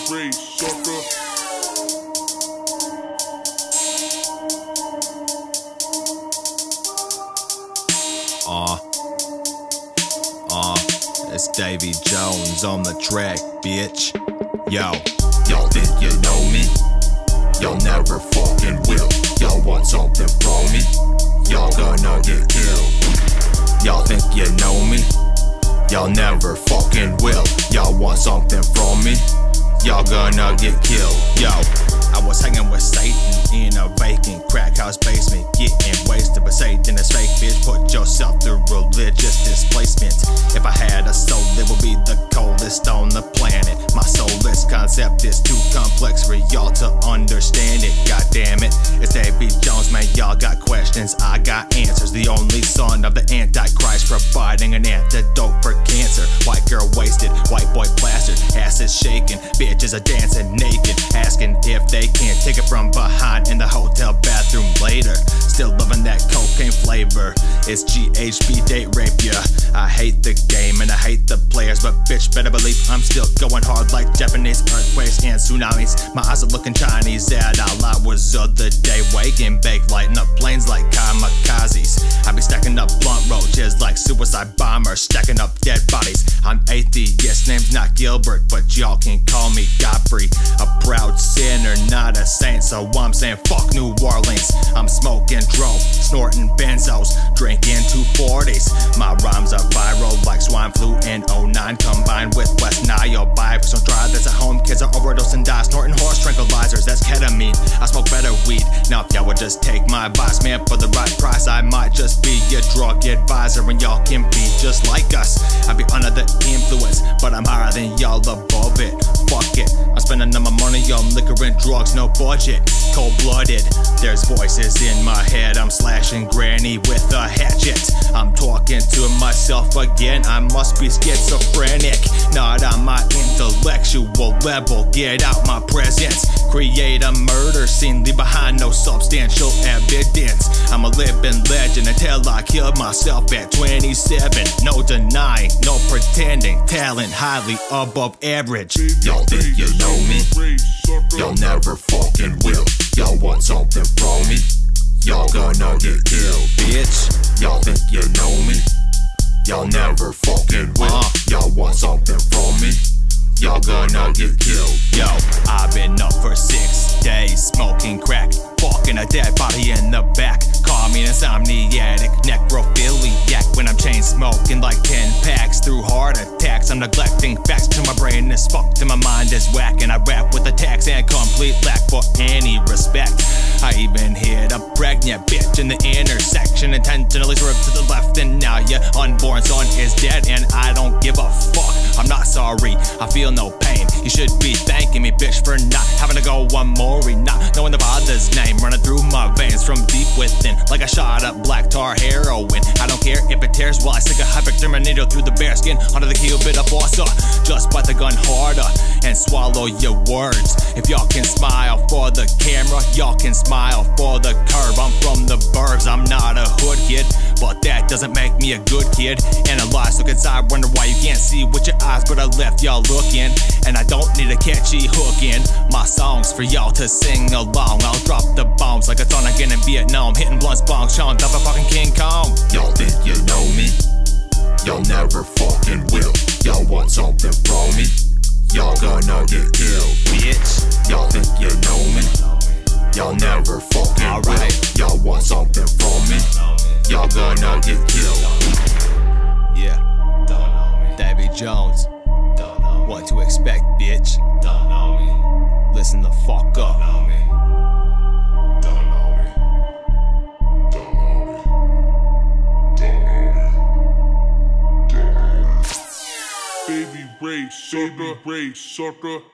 Ray, sucker. It's Davy Jones on the track, bitch. Yo, y'all think you know me? Y'all never fucking will. Y'all want something from me? Y'all gonna get killed. y'all think you know me? Y'all never fucking will. Y'all want something from me? Y'all gonna get killed. Yo, I was hanging with Satan in a vacant crack house basement, getting wasted, but Satan is fake, bitch. Put yourself through religious displacement. If I had a soul, it would be the coldest on the planet. My soulless concept is too complex for y'all to understand it. God damn it, it's Davy Jones, man. Y'all got questions, I got answers. The only son of the Antichrist, providing an antidote for cancer. White girl wasted, white boy plastered, asses shaking, bitches are dancing naked, asking if they can't take it from behind in the hotel bathroom later. Still loving that cocaine flavor. It's GHB date rape, yeah. I hate the game and I hate the players, but bitch better believe I'm still going hard like Japanese earthquakes and tsunamis. My eyes are looking Chinese at all hours of the day, waking, bake, lighting up planes like kamikazes. I be stacking up blunt roaches like suicide bombers, stacking up dead bodies. I'm atheist, name's not Gilbert, but y'all can call me Godfrey. A proud sinner, not a saint, so I'm saying fuck New Orleans. I'm smoking dope, snorting benzos, drinking 240s. My rhymes are viral like swine flu and 09 combined with West Nile. Vibes don't try this at home, kids are overdose and die, snorting horse tranquilizers, that's ketamine. I smoke better weed. Now if y'all would just take my advice, man, for the right price, I might just be your drug advisor and y'all can be just like us. I be under the influence, but I'm higher than y'all above it. Fuck it, I'm spending all my money on liquor and drugs, no budget. Cold-blooded, there's voices in my head, I'm slashing granny with a hatchet. I'm talking to myself again, I must be schizophrenic. Not on my intellectual level, get out my presence. Create a murder scene, leave behind no substantial evidence. I'm a living legend until I kill myself at 27. No denying, no pretending, talent highly above average. Y'all think you know me? Y'all never fucking will. Y'all want something from me? Y'all gonna get killed, bitch. Y'all think you know me? Y'all never fucking will. Y'all want something from me? Y'all gonna get killed. Yo, I've been up for 6 days, smoking crack, fucking a dead body in the back. Call me an insomniatic, necrophiliac. When I'm chain smoking like 10 packs through heart attacks, I'm neglecting facts till my brain is fucked and my mind is whack. And I rap with attacks and complete lack for any respect. I even hit a pregnant bitch in the intersection, intentionally swerved to the left, and now your unborn son is dead and I don't give a fuck. I'm not sorry, I feel no pain. You should be thanking me, bitch, for not having to go one more, not knowing the father's name running through my veins from deep within, like a shot of black tar heroin. I don't care if it tears while I stick a hypodermic needle through the bare skin under the heel bit of force. Just bite the gun harder and swallow your words. If y'all can smile for the camera, y'all can smile for the curve. I'm from the burbs, I'm not a hood kid, but that doesn't make me a good kid. Analyze, look inside, wonder why you can't see with your eyes, but I left y'all looking. And I don't need a catchy hook in my songs for y'all to sing along. I'll drop the bombs like a ton again in Vietnam, hitting blunts, bongs, chong, up a fucking King Kong. Y'all think you know me? Y'all never fucking will. Y'all want something from me? Y'all gonna get killed, bitch. Y'all think you know me? Y'all never fucking will. Y'all want something from me? Y'all gonna get killed. Yeah, Davy Jones. What to expect, bitch? Listen the fuck up. Baby Ray, sucker.